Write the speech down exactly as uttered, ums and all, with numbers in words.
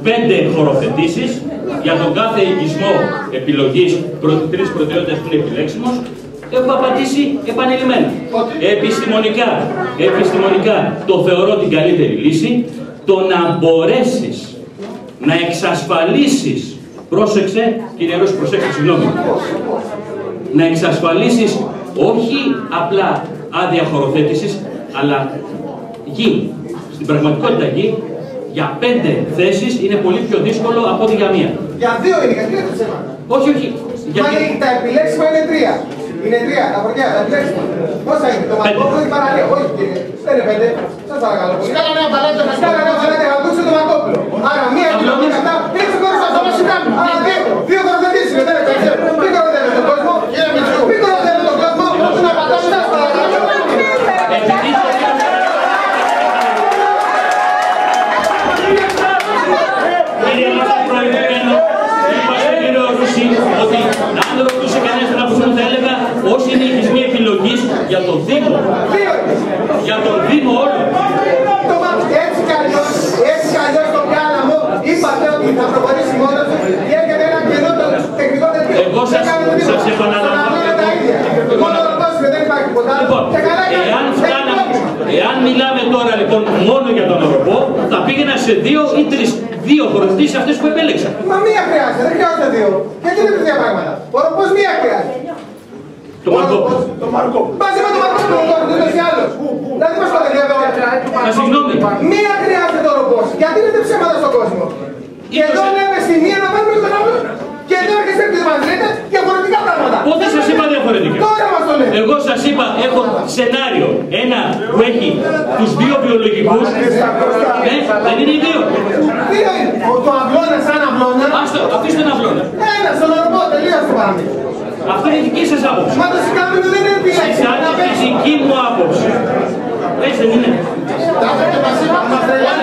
πέντε χωροθετήσεις για τον κάθε οικισμό επιλογής, τρεις προτεραιότητες που είναι επιλέξιμος. Έχω απαντήσει επανειλημμένα. Επιστημονικά, επιστημονικά το θεωρώ την καλύτερη λύση. Το να μπορέσεις να εξασφαλίσεις, πρόσεξε, κύριε Ρώση, προσέξτε, συγγνώμη, να εξασφαλίσεις όχι απλά άδεια χωροθέτησης, αλλά γη, στην πραγματικότητα γη, για πέντε θέσεις είναι πολύ πιο δύσκολο από ό,τι για μία. Για δύο είναι, γιατί λέτε ψέμα. Όχι, όχι. Γιατί... Μα τα επιλέξιμα είναι τρία. Είναι τρία, τα χωριά, τα επιλέξιμα. Πόσα είναι, το Μαρκόπουλο ή παραλία. Όχι κύριε, δεν είναι πέντε. Σας παρακαλώ. Σκάλα νέα παλάτια, σκάλα νέα παλάτια, να δούξετε το Μαρκόπουλο. Άρα μία επιλογή κατά, έτσι χωρίς αυτό μας κάνουν. Άρα δύο, δύο χωροθετήσεις, δεν είναι πέντε. Μην κοροϊδεύετε τον κόσμο. Μην κοροϊδεύετε τον κόσμο. Να πατάμε, σας παρακαλώ. Ότι αν δεν ρωτούσε κανένας να πούμε, θα έλεγα όσοι είναι οι οικισμοί επιλογής για τον Δήμο. Για τον Δήμο όλο. Έτσι κι αλλιώς, έτσι κι αλλιώς στο Κάλαμο είπατε ότι θα προχωρήσει μόνος του και έρχεται ένα κενό το τεχνικό τέτοιο. Εγώ σας, σας επαναλαμβάνω. Λοιπόν, εάν, φτάνα, εάν μιλάμε τώρα λοιπόν μόνο για τον οροπό, θα πήγαινα σε δύο ή τρεις. Δύο χωροθετήσεις αυτές που επέλεξα. Μα μία χρειάζεται, δεν χρειάζεται δύο. Γιατί δεν είναι τρία πράγματα. Ο οροπός μία χρειάζεται. Το Μαρκόπουλο. Το Μαρκόπουλο. Μαζί με το Μαρκόπουλο, ούτως ή άλλως. Δηλαδή μας κοροϊδεύετε. Μα συγγνώμη. Μία χρειάζεται ο οροπός. Γιατί λέτε ψέματα στον κόσμο. Και εδώ λέμε στη μία να βάλουμε τον άλλο. Και εδώ έρχεστε και μας λέτε διαφορετικά πράγματα. Πότε σας είπα διαφορετικά. Τώρα μας το λέτε. Εγώ σας είπα, έχω σενάριο. Ένα που έχει τους δύο βιολογικούς. Ε, δεν είναι οι δύο. Δύο είναι. Το αυλώνα σαν αυλώνα. Άστο, αφήστε τον αυλώνα. Ένα, στον οροπό, τελείως το πάμε. Αυτό είναι η δική σας άποψη. Μα το συγκάμενο δεν είναι επιλέξιμο. Είναι η δική μου άποψη. Έτσι δεν είναι. Τα